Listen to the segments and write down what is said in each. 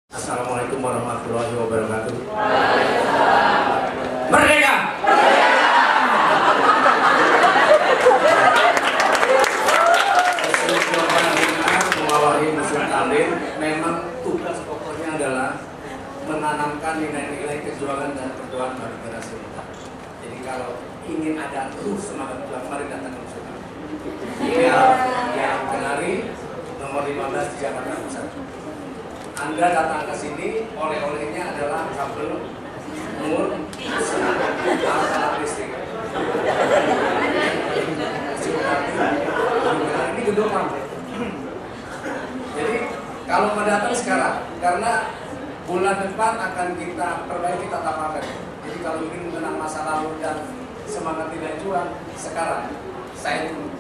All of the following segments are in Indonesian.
Assalamualaikum warahmatullahi wabarakatuh. Merdeka! Mewawahi Museum Tamrin, memang tugas pokoknya adalah menanamkan nilai-nilai kejuangan dan perjuangan bagi generasi muda. Jadi kalau ingin ada terus semangat juang, mari datang ke Museum Tamrin. Ini yang Kenari nomor 15 di Jakarta Pusat. Anda datang ke sini, oleh-olehnya adalah kabel mur alat listrik. Ini gedung kampus. Jadi kalau mau datang sekarang, karena bulan depan akan kita perbaiki tata pamer. Jadi kalau ingin mengenang masa lalu dan semangat tidak juang, sekarang saya dulu.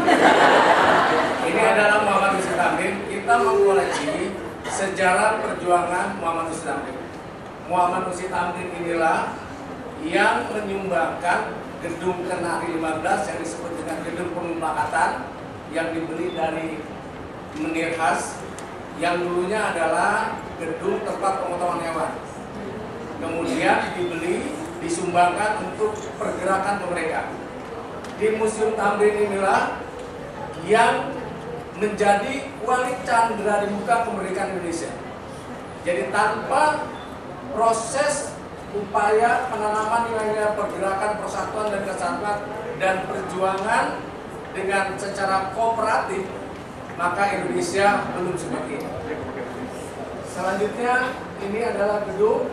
Ini adalah Muhammad Hussein Tamrin. Kita mengoleksi sejarah perjuangan Muhammad Hussein Tamrin. Muhammad Hussein Tamrin inilah yang menyumbangkan gedung Kenari 15 yang disebut dengan gedung pemufakatan yang dibeli dari Menir Has, yang dulunya adalah gedung tempat pemotongan hewan. Kemudian dibeli, disumbangkan untuk pergerakan mereka. Di Museum Tamrin inilah yang menjadi wali candra di muka kemerdekaan Indonesia. Jadi tanpa proses upaya penanaman nilai-nilai pergerakan, persatuan dan kesatuan dan perjuangan dengan secara kooperatif, maka Indonesia belum seperti ini. Selanjutnya ini adalah gedung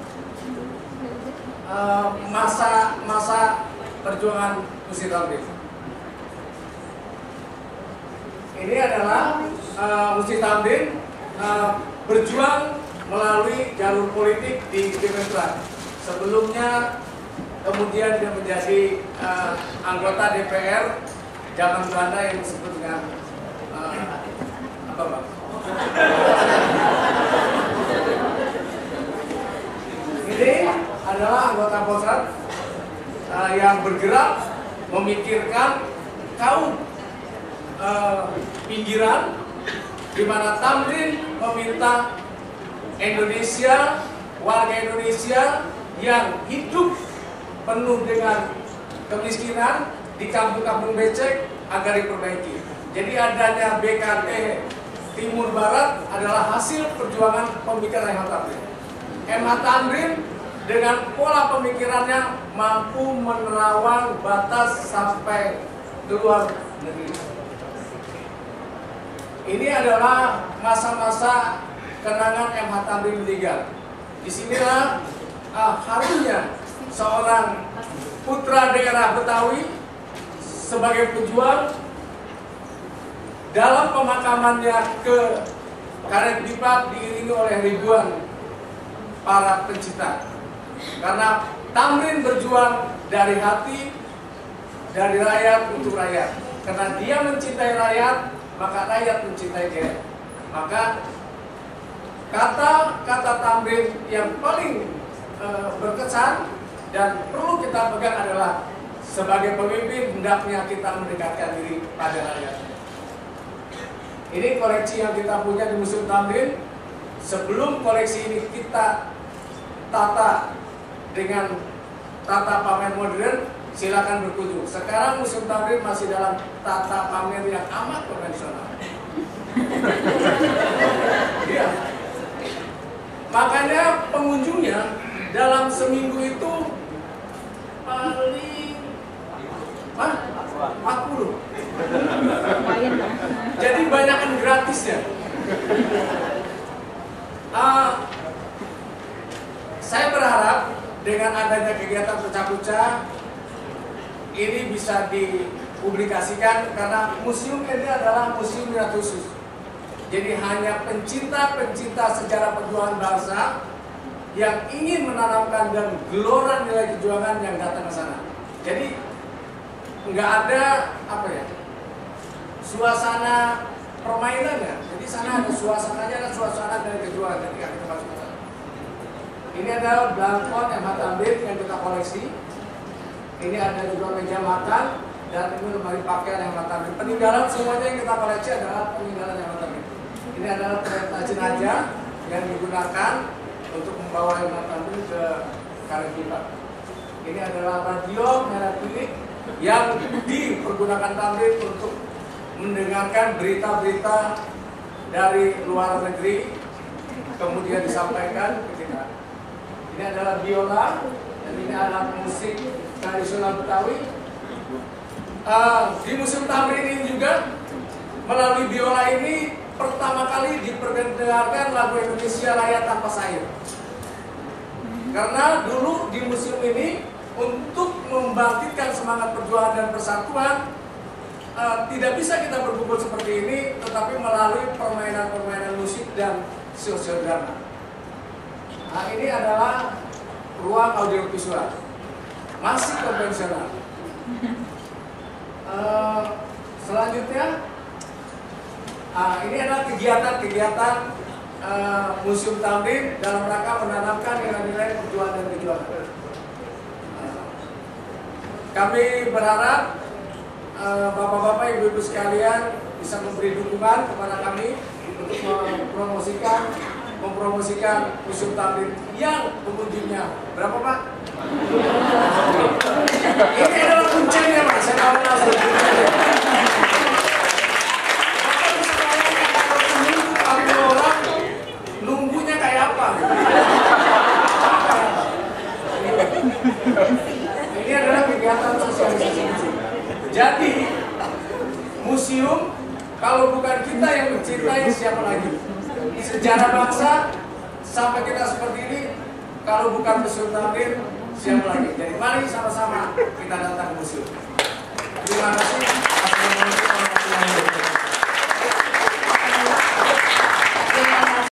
masa perjuangan Hussein Tamrin. Ini adalah Hussein Tamrin berjuang melalui jalur politik di Demokrat. Sebelumnya kemudian dia menjadi anggota DPR zaman Belanda yang disebut dengan apa Pak? Ini adalah anggota Polsat yang bergerak memikirkan kaum pinggiran, di mana Tamrin meminta Indonesia, warga Indonesia yang hidup penuh dengan kemiskinan di kampung-kampung becek agar diperbaiki. Jadi adanya BKT Timur Barat adalah hasil perjuangan pemikiran M.H. Tamrin. M.H. Tamrin dengan pola pemikirannya mampu menerawang batas sampai ke luar negeri. Ini adalah masa-masa kenangan M.H. Tamrin meninggal. Disinilah harunya seorang putra daerah Betawi sebagai pejuang dalam pemakamannya ke Karet Bipak diiringi oleh ribuan para pencinta. Karena Tamrin berjuang dari hati, dari rakyat untuk rakyat. Karena dia mencintai rakyat, maka rakyat mencintai dia. Maka kata-kata Tamrin yang paling berkesan dan perlu kita pegang adalah sebagai pemimpin hendaknya kita mendekatkan diri pada rakyat. Ini koleksi yang kita punya di Museum Tamrin. Sebelum koleksi ini kita tata dengan tata pamer modern, silakan berkunjung. Sekarang Museum Tamrin masih dalam tata pamer yang amat konvensional. Iya. Makanya pengunjungnya dalam seminggu itu paling 40. Jadi banyakan gratisnya. Saya berharap dengan adanya kegiatan pecah-pecah ini bisa dipublikasikan, karena museum ini adalah museum minat khusus. Jadi hanya pencinta-pencinta sejarah perjuangan bangsa yang ingin menanamkan dan gelora nilai kejuangan yang datang ke sana. Jadi nggak ada suasana permainannya. Jadi sana ada suasananya, ada suasana dari kejuangan ketika kita masuk ke sana. Ini adalah belangkon M.H. Tamrin yang kita koleksi. Ini ada juga meja makan dan ini lemari pakaian M.H. Tamrin. Peninggalan semuanya yang kita koleksi adalah peninggalan M.H. Tamrin. Ini adalah kereta jenazah yang digunakan untuk membawa hemat tamrin ke Kalijibat. Ini adalah radio merah putih yang dipergunakan tamrin untuk mendengarkan berita-berita dari luar negeri, kemudian disampaikan ke kita. Ini adalah biola, dan ini alat musik tradisional Betawi. Di Museum Tamrin ini juga melalui biola ini pertama kali diperdengarkan lagu Indonesia Raya Tanpa Sair. Karena dulu di museum ini untuk membangkitkan semangat perjuangan dan persatuan, tidak bisa kita berkumpul seperti ini, tetapi melalui permainan-permainan musik dan sosiodrama. Nah, ini adalah ruang audiovisual, masih konvensional. Selanjutnya, ini adalah kegiatan-kegiatan Museum Tamrin dalam rangka menanamkan nilai-nilai perjuangan dan kejuangan. Kami berharap Bapak-bapak, Ibu-ibu sekalian bisa memberi dukungan kepada kami untuk mempromosikan Museum Tamrin yang pengunjungnya berapa, Pak? Ini adalah kuncinya, Pak. Saya tahu langsung. Orang nunggunya kayak apa? Ini adalah kegiatan sosialisasi museum. Jadi museum kalau bukan kita yang mencintai, siapa lagi? Sejarah bangsa sampai kita seperti ini, kalau bukan Museum Tamrin, siapa lagi? Jadi mari sama-sama kita datang ke museum. Terima kasih. Assalamualaikum warahmatullahi wabarakatuh.